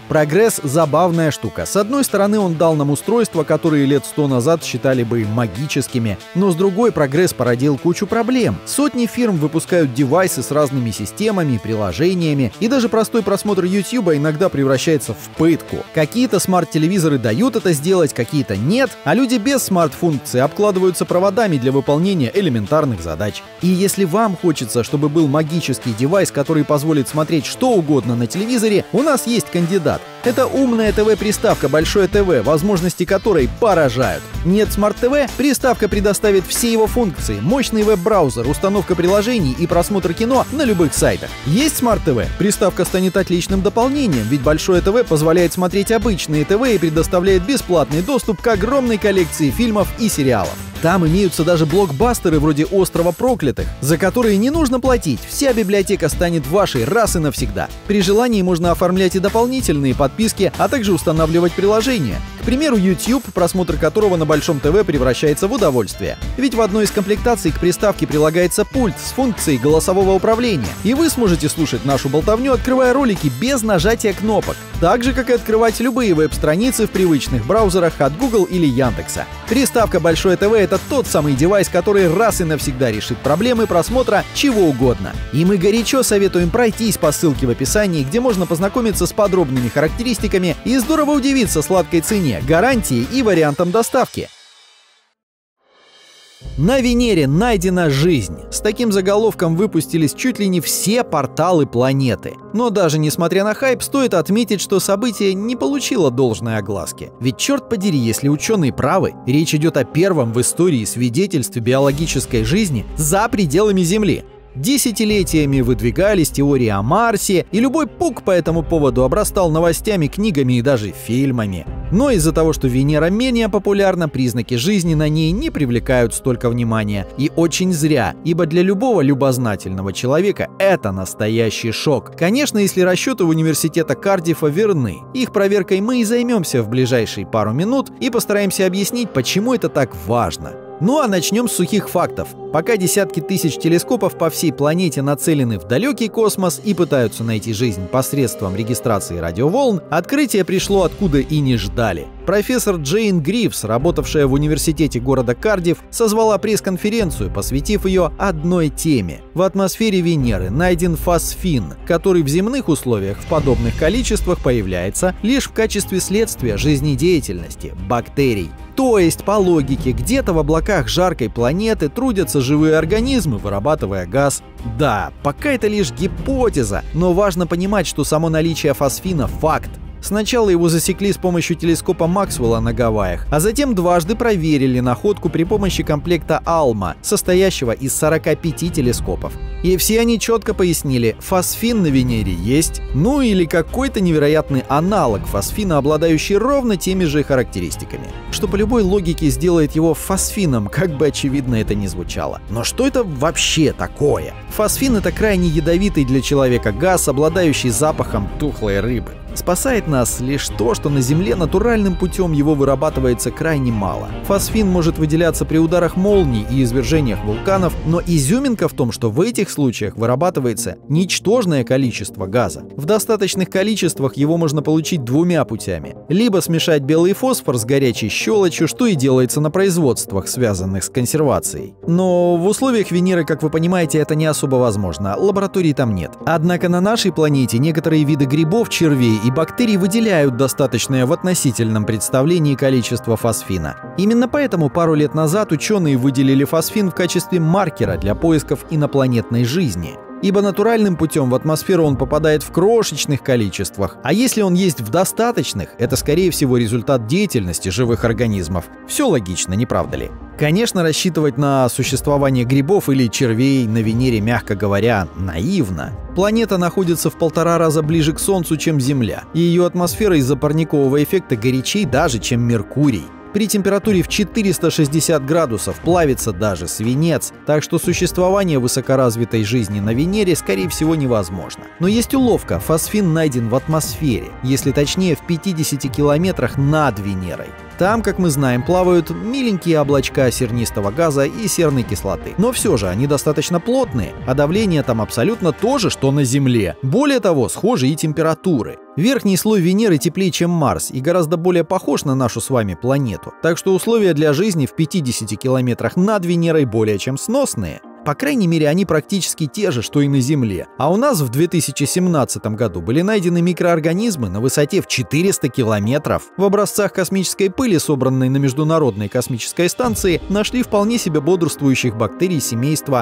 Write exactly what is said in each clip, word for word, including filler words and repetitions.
Прогресс – забавная штука. С одной стороны, он дал нам устройства, которые лет сто назад считали бы магическими, но с другой, прогресс породил кучу проблем. Сотни фирм выпускают девайсы с разными системами, приложениями, и даже простой просмотр YouTube иногда превращается в пытку. Какие-то смарт-телевизоры дают это сделать, какие-то нет, а люди без смарт-функций обкладываются проводами для выполнения элементарных задач. И если вам хочется, чтобы был магический девайс, который позволит смотреть что угодно на телевизоре, у нас есть кандидат. Это умная ТВ-приставка Большое ТВ, возможности которой поражают. Нет смарт-ТВ? Приставка предоставит все его функции: мощный веб-браузер, установка приложений и просмотр кино на любых сайтах. Есть смарт-ТВ? Приставка станет отличным дополнением, ведь Большое ТВ позволяет смотреть обычные ТВ и предоставляет бесплатный доступ к огромной коллекции фильмов и сериалов. Там имеются даже блокбастеры вроде «Острова проклятых», за которые не нужно платить. Вся библиотека станет вашей раз и навсегда. При желании можно оформлять и дополнительные подписки, а также устанавливать приложения. К примеру, YouTube, просмотр которого на Большом ТВ превращается в удовольствие. Ведь в одной из комплектаций к приставке прилагается пульт с функцией голосового управления. И вы сможете слушать нашу болтовню, открывая ролики без нажатия кнопок. Так же, как и открывать любые веб-страницы в привычных браузерах от Google или Яндекса. Приставка Большое ТВ — это тот самый девайс, который раз и навсегда решит проблемы просмотра чего угодно. И мы горячо советуем пройтись по ссылке в описании, где можно познакомиться с подробными характеристиками и здорово удивиться сладкой цене, гарантии и вариантам доставки. На Венере найдена жизнь. С таким заголовком выпустились чуть ли не все порталы планеты. Но даже несмотря на хайп, стоит отметить, что событие не получило должной огласки. Ведь черт подери, если ученые правы, речь идет о первом в истории свидетельстве биологической жизни за пределами Земли. Десятилетиями выдвигались теории о Марсе, и любой пук по этому поводу обрастал новостями, книгами и даже фильмами. Но из-за того, что Венера менее популярна, признаки жизни на ней не привлекают столько внимания. И очень зря, ибо для любого любознательного человека это настоящий шок. Конечно, если расчеты университета Кардиффа верны. Их проверкой мы и займемся в ближайшие пару минут и постараемся объяснить, почему это так важно. Ну а начнем с сухих фактов. Пока десятки тысяч телескопов по всей планете нацелены в далекий космос и пытаются найти жизнь посредством регистрации радиоволн, открытие пришло откуда и не ждали. Профессор Джейн Гривс, работавшая в университете города Кардифф, созвала пресс-конференцию, посвятив ее одной теме. В атмосфере Венеры найден фосфин, который в земных условиях в подобных количествах появляется лишь в качестве следствия жизнедеятельности бактерий. То есть, по логике, где-то в облаках жаркой планеты трудятся живые организмы, вырабатывая газ. Да, пока это лишь гипотеза, но важно понимать, что само наличие фосфина – факт. Сначала его засекли с помощью телескопа Максвелла на Гавайях, а затем дважды проверили находку при помощи комплекта Алма, состоящего из сорока пяти телескопов. И все они четко пояснили, фосфин на Венере есть, ну или какой-то невероятный аналог фосфина, обладающий ровно теми же характеристиками. Что по любой логике сделает его фосфином, как бы очевидно это ни звучало. Но что это вообще такое? Фосфин — это крайне ядовитый для человека газ, обладающий запахом тухлой рыбы. Спасает нас лишь то, что на Земле натуральным путем его вырабатывается крайне мало. Фосфин может выделяться при ударах молний и извержениях вулканов, но изюминка в том, что в этих случаях вырабатывается ничтожное количество газа. В достаточных количествах его можно получить двумя путями. Либо смешать белый фосфор с горячей щелочью, что и делается на производствах, связанных с консервацией. Но в условиях Венеры, как вы понимаете, это не особо возможно, лабораторий там нет. Однако на нашей планете некоторые виды грибов, червей и бактерий выделяют достаточное в относительном представлении количество фосфина. Именно поэтому пару лет назад ученые выделили фосфин в качестве маркера для поисков инопланетной жизни. Ибо натуральным путем в атмосферу он попадает в крошечных количествах, а если он есть в достаточных, это скорее всего результат деятельности живых организмов. Все логично, не правда ли? Конечно, рассчитывать на существование грибов или червей на Венере, мягко говоря, наивно. Планета находится в полтора раза ближе к Солнцу, чем Земля, и ее атмосфера из-за парникового эффекта горячей даже, чем Меркурий. При температуре в четыреста шестьдесят градусов плавится даже свинец, так что существование высокоразвитой жизни на Венере скорее всего невозможно. Но есть уловка, фосфин найден в атмосфере, если точнее в пятидесяти километрах над Венерой. Там, как мы знаем, плавают миленькие облачка сернистого газа и серной кислоты. Но все же они достаточно плотные, а давление там абсолютно то же, что на Земле. Более того, схожи и температуры. Верхний слой Венеры теплее, чем Марс, и гораздо более похож на нашу с вами планету. Так что условия для жизни в пятидесяти километрах над Венерой более чем сносные. По крайней мере, они практически те же, что и на Земле. А у нас в две тысячи семнадцатом году были найдены микроорганизмы на высоте в четыреста километров. В образцах космической пыли, собранной на Международной космической станции, нашли вполне себе бодрствующих бактерий семейства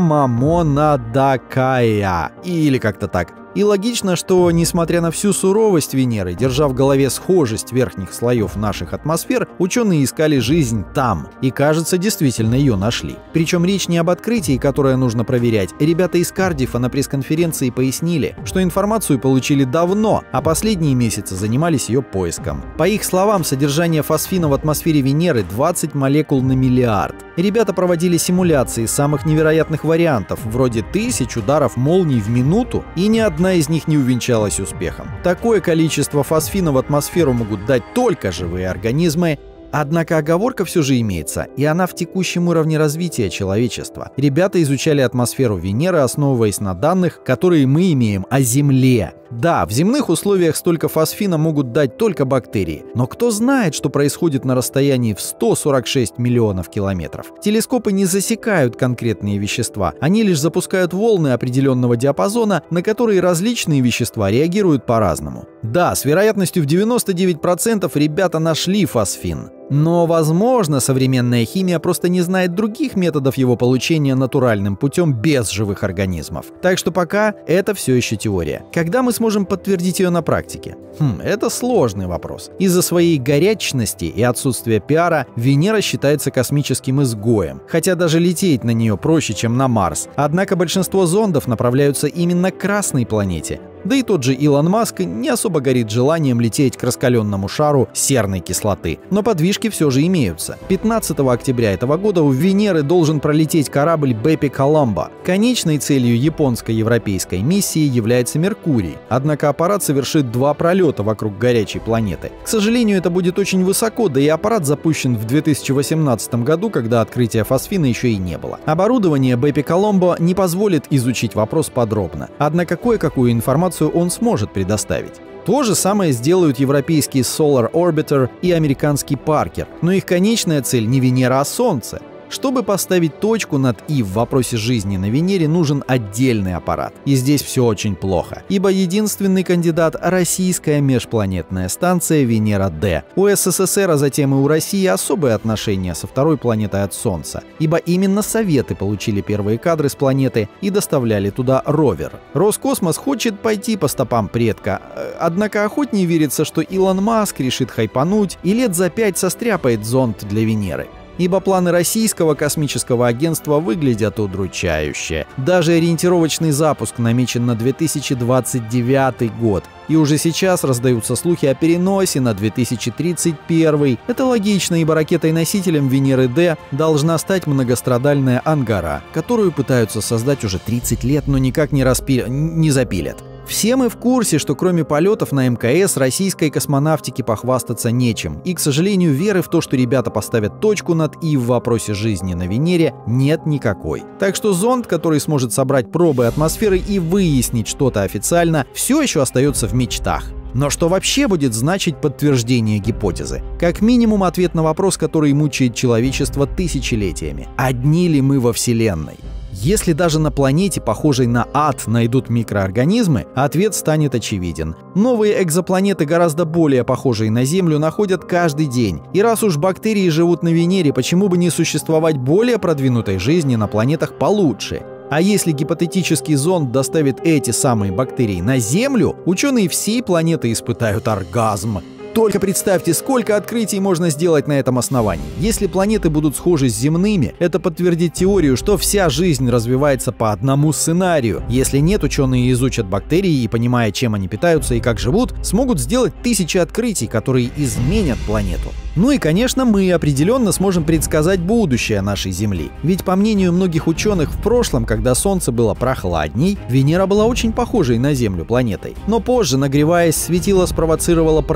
Comammonadaceae, или как-то так. И логично, что, несмотря на всю суровость Венеры, держа в голове схожесть верхних слоев наших атмосфер, ученые искали жизнь там. И, кажется, действительно ее нашли. Причем речь не об открытии, которое нужно проверять. Ребята из Кардифа на пресс-конференции пояснили, что информацию получили давно, а последние месяцы занимались ее поиском. По их словам, содержание фосфина в атмосфере Венеры двадцать молекул на миллиард. Ребята проводили симуляции самых невероятных вариантов, вроде тысяч ударов молний в минуту, и ни одна Одна из них не увенчалась успехом. Такое количество фосфина в атмосферу могут дать только живые организмы. Однако оговорка все же имеется, и она в текущем уровне развития человечества. Ребята изучали атмосферу Венеры, основываясь на данных, которые мы имеем о Земле. Да, в земных условиях столько фосфина могут дать только бактерии, но кто знает, что происходит на расстоянии в сто сорок шесть миллионов километров. Телескопы не засекают конкретные вещества, они лишь запускают волны определенного диапазона, на которые различные вещества реагируют по-разному. Да, с вероятностью в девяносто девять процентов ребята нашли фосфин. Но, возможно, современная химия просто не знает других методов его получения натуральным путем без живых организмов. Так что пока это все еще теория. Когда мы сможем подтвердить ее на практике? Хм, это сложный вопрос. Из-за своей горячности и отсутствия пиара Венера считается космическим изгоем, хотя даже лететь на нее проще, чем на Марс. Однако большинство зондов направляются именно к Красной планете. Да и тот же Илон Маск не особо горит желанием лететь к раскаленному шару серной кислоты. Но подвижки все же имеются. пятнадцатого октября этого года у Венеры должен пролететь корабль Беппи Коломбо. Конечной целью японско-европейской миссии является Меркурий. Однако аппарат совершит два пролета вокруг горячей планеты. К сожалению, это будет очень высоко, да и аппарат запущен в две тысячи восемнадцатом году, когда открытия фосфина еще и не было. Оборудование Беппи Коломбо не позволит изучить вопрос подробно. Однако кое-какую информацию он сможет предоставить. То же самое сделают европейский Solar Orbiter и американский Parker, но их конечная цель не Венера, а Солнце. Чтобы поставить точку над «и» в вопросе жизни на Венере, нужен отдельный аппарат. И здесь все очень плохо, ибо единственный кандидат – российская межпланетная станция Венера-Д. У СССР, а затем и у России особые отношения со второй планетой от Солнца, ибо именно Советы получили первые кадры с планеты и доставляли туда ровер. Роскосмос хочет пойти по стопам предка, однако охотнее верится, что Илон Маск решит хайпануть и лет за пять состряпает зонд для Венеры. Ибо планы российского космического агентства выглядят удручающе. Даже ориентировочный запуск намечен на две тысячи двадцать девятый год. И уже сейчас раздаются слухи о переносе на две тысячи тридцать первый. Это логично, ибо ракетой-носителем Венеры-Д должна стать многострадальная Ангара, которую пытаются создать уже тридцать лет, но никак не, распи... не запилят. Все мы в курсе, что кроме полетов на эм ка эс российской космонавтике похвастаться нечем. И, к сожалению, веры в то, что ребята поставят точку над «и» в вопросе жизни на Венере, нет никакой. Так что зонд, который сможет собрать пробы атмосферы и выяснить что-то официально, все еще остается в мечтах. Но что вообще будет значить подтверждение гипотезы? Как минимум ответ на вопрос, который мучает человечество тысячелетиями. Одни ли мы во Вселенной? Если даже на планете, похожей на ад, найдут микроорганизмы, ответ станет очевиден. Новые экзопланеты, гораздо более похожие на Землю, находят каждый день. И раз уж бактерии живут на Венере, почему бы не существовать более продвинутой жизни на планетах получше? А если гипотетический зонд доставит эти самые бактерии на Землю, ученые всей планеты испытают оргазм. Только представьте, сколько открытий можно сделать на этом основании. Если планеты будут схожи с земными, это подтвердит теорию, что вся жизнь развивается по одному сценарию. Если нет, ученые изучат бактерии и, понимая, чем они питаются и как живут, смогут сделать тысячи открытий, которые изменят планету. Ну и, конечно, мы определенно сможем предсказать будущее нашей Земли. Ведь, по мнению многих ученых, в прошлом, когда Солнце было прохладней, Венера была очень похожей на Землю планетой. Но позже, нагреваясь, светило спровоцировало парниковый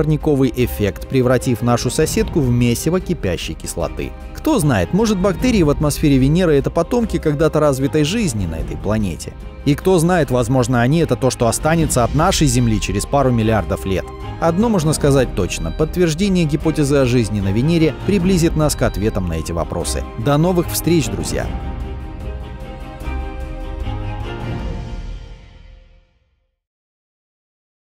новый эффект, превратив нашу соседку в месиво кипящей кислоты. Кто знает, может, бактерии в атмосфере Венеры — это потомки когда-то развитой жизни на этой планете. И кто знает, возможно, они — это то, что останется от нашей Земли через пару миллиардов лет. Одно можно сказать точно: подтверждение гипотезы о жизни на Венере приблизит нас к ответам на эти вопросы. До новых встреч, друзья!